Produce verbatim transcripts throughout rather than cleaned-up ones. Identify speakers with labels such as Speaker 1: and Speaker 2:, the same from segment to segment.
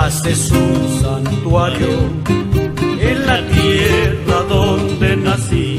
Speaker 1: Elías es un santuario en la tierra donde nací.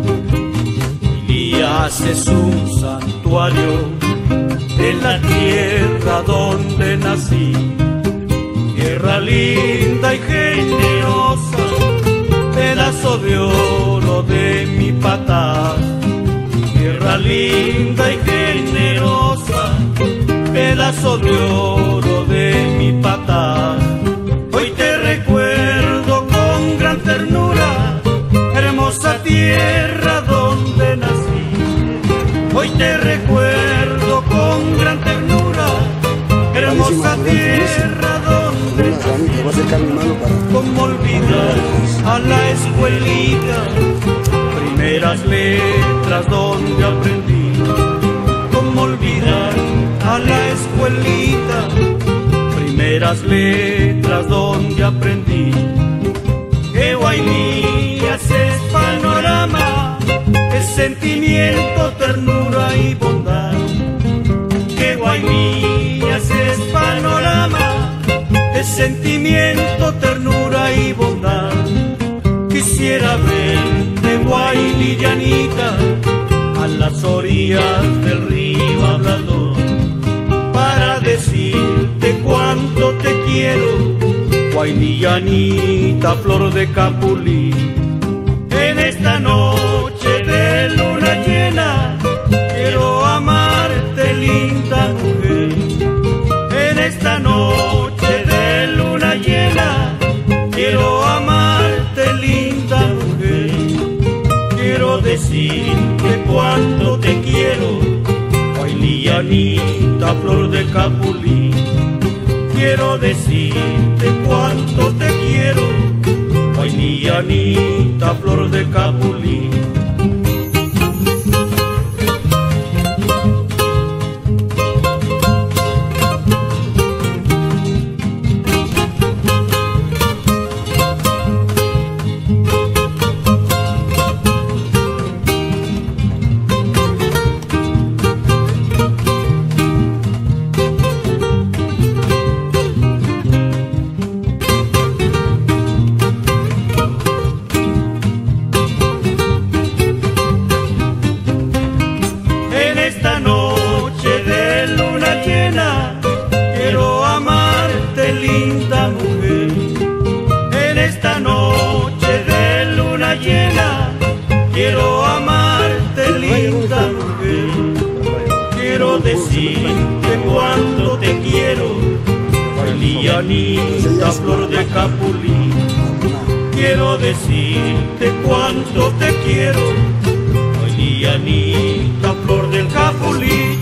Speaker 1: Elías es un santuario en la tierra donde nací. Tierra linda y generosa, pedazo de oro de mi pataz. Tierra linda y generosa, pedazo de oro de mi pataz. Hoy te recuerdo con gran ternura, hermosa tierra donde nací. Hoy te recuerdo con gran ternura, hermosa tierra donde nací. Cómo olvidar a la escuelita, primeras letras donde aprendí. Cómo olvidar a la escuelita, primeras letras donde aprendí. Que Guaymillas es panorama, es sentimiento, ternura y bondad. Que Guaymillas es panorama, es sentimiento, ternura y bondad. Quisiera verte, Guayli llanita, a las orillas del río Hablador, para decirte cuánto te quiero, Guayli llanita, flor de capulí. En esta noche de luna llena, quiero amarte, linda mujer. En esta noche de luna llena, quiero amarte, linda mujer. Quiero decirte cuánto te quiero, Guayli llanita, flor de capulí. Quiero decirte cuánto te quiero, Guayli llanita, flor de capulí. Quiero amarte, linda mujer. Quiero decirte cuánto te quiero, Guayli llanita, flor de capulí. Quiero decirte cuánto te quiero, Guayli llanita, flor del capulí.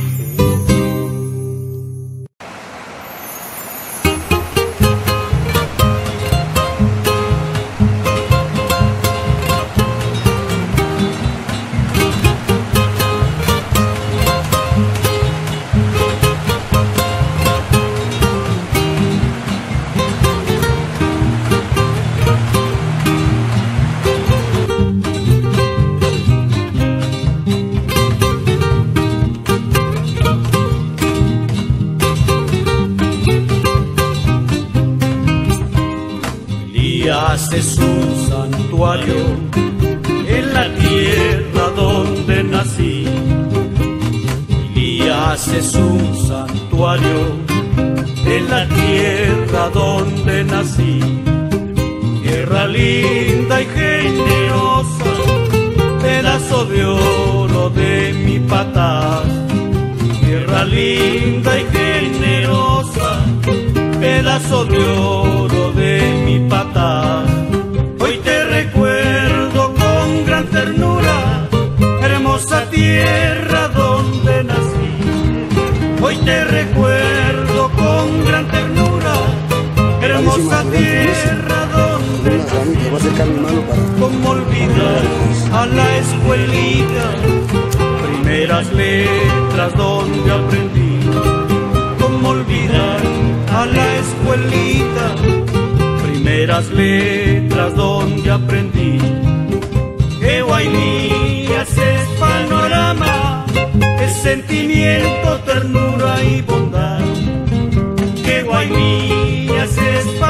Speaker 1: Elías es un santuario en la tierra donde nací. Elías es un santuario en la tierra donde nací. Tierra linda y generosa, pedazo de oro de mi pataz. Tierra linda y generosa, pedazo de oro de mi pataz. Hoy te recuerdo con gran ternura, hermosa tierra donde nací. Hoy te recuerdo con gran ternura, hermosa tierra donde nací. Cómo olvidar a la escuelita, primeras letras donde aprendí. Cómo olvidar a la escuelita, primeras letras donde aprendí. Que Guaymillas es panorama, es sentimiento, ternura y bondad. Que Guaymillas es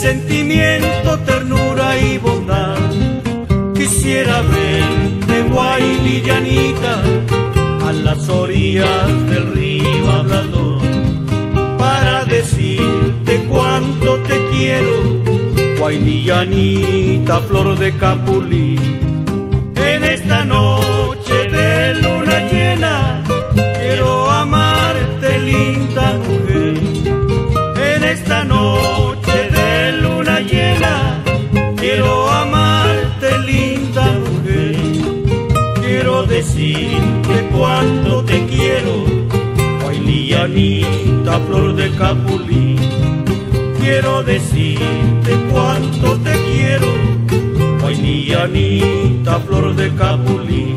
Speaker 1: sentimiento, ternura y bondad. Quisiera verte, Guayli llanita, a las orillas del río Hablador, para decirte cuánto te quiero, Guayli llanita, flor de capulí. En esta noche de luna llena, quiero amarte, linda mujer. En esta noche de luna llena, quiero amarte, linda mujer. Quiero decirte cuánto te quiero, Guayli llanita, flor de capulí. Quiero decirte cuánto te quiero, Guayli llanita, flor de capulí.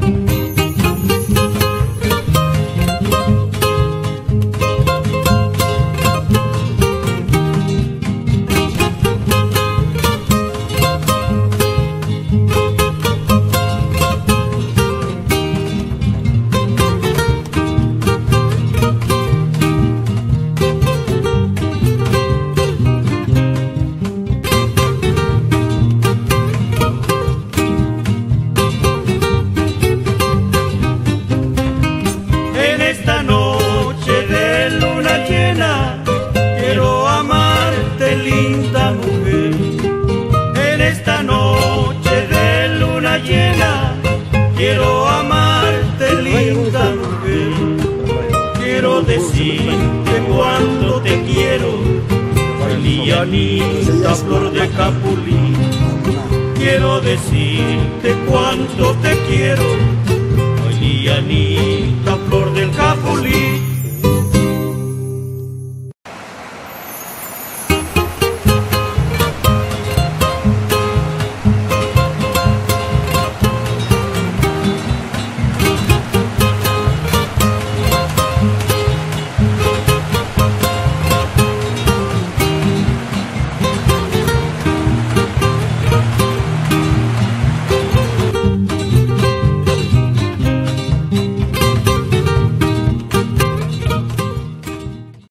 Speaker 1: Esta noche de luna llena, quiero amarte, linda mujer. En esta noche de luna llena, quiero amarte, linda mujer. Quiero decirte cuánto te quiero, Guayli llanita, flor de capulí. Quiero decirte cuánto te quiero, Guayli llanita, flor